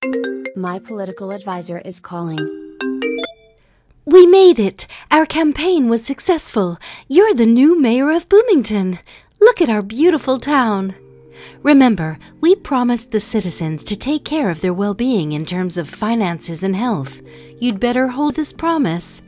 My political advisor is calling. We made it! Our campaign was successful. You're the new mayor of Bloomington. Look at our beautiful town. Remember, we promised the citizens to take care of their well-being in terms of finances and health. You'd better hold this promise.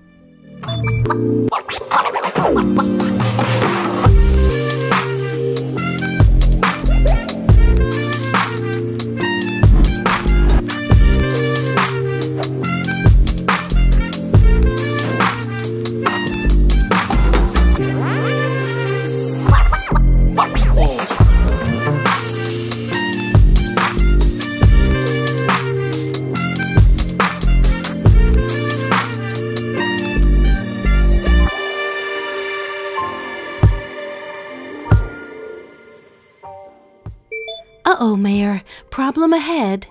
Uh-oh, Mayor. Problem ahead.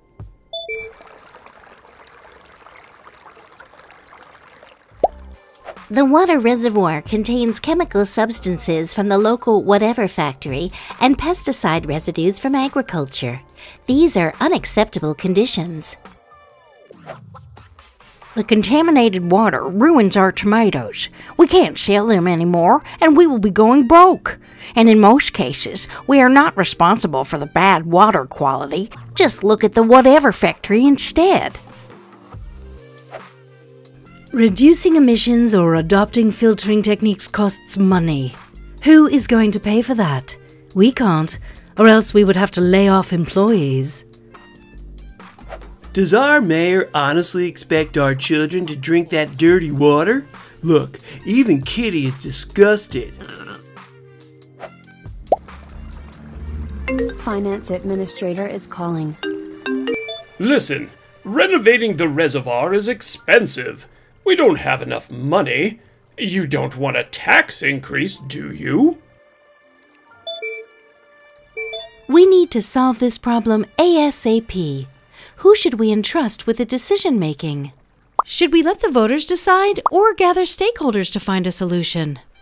The water reservoir contains chemical substances from the local whatever factory and pesticide residues from agriculture. These are unacceptable conditions. The contaminated water ruins our tomatoes. We can't sell them anymore, and we will be going broke. And in most cases, we are not responsible for the bad water quality. Just look at the whatever factory instead. Reducing emissions or adopting filtering techniques costs money. Who is going to pay for that? We can't, or else we would have to lay off employees. Does our mayor honestly expect our children to drink that dirty water? Look, even Kitty is disgusted. Finance administrator is calling. Listen, renovating the reservoir is expensive. We don't have enough money. You don't want a tax increase, do you? We need to solve this problem ASAP. Who should we entrust with the decision-making? Should we let the voters decide or gather stakeholders to find a solution?